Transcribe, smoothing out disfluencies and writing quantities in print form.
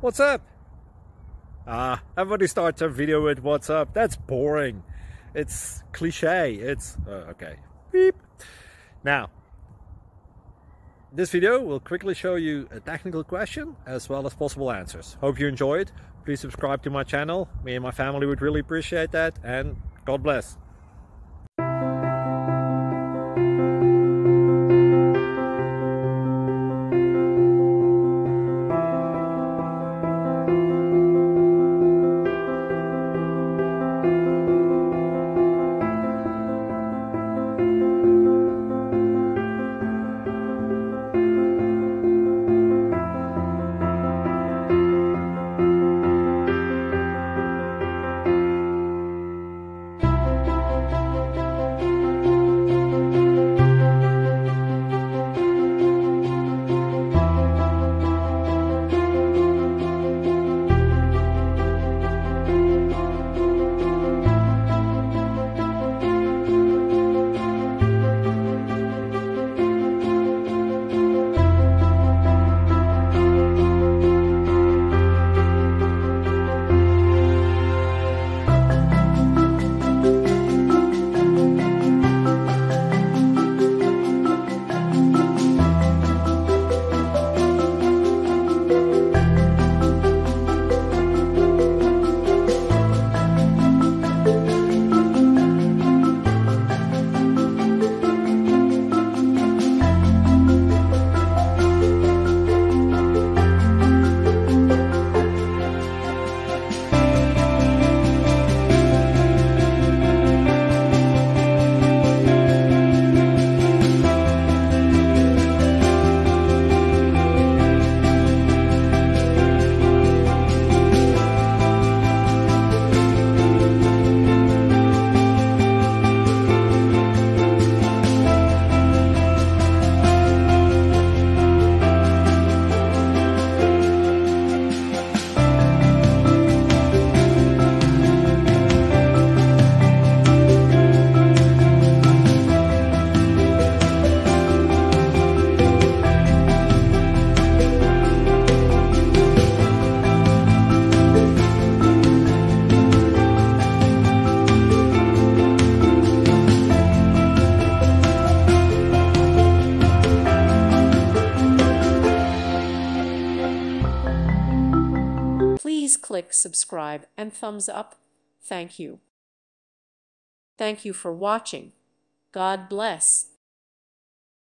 What's up? Everybody starts their video with what's up. That's boring. It's cliche. It's okay. Beep. Now, this video will quickly show you a technical question as well as possible answers. Hope you enjoy it. Please subscribe to my channel. Me and my family would really appreciate that, and God bless. Please click subscribe and thumbs up. Thank you. Thank you for watching. God bless.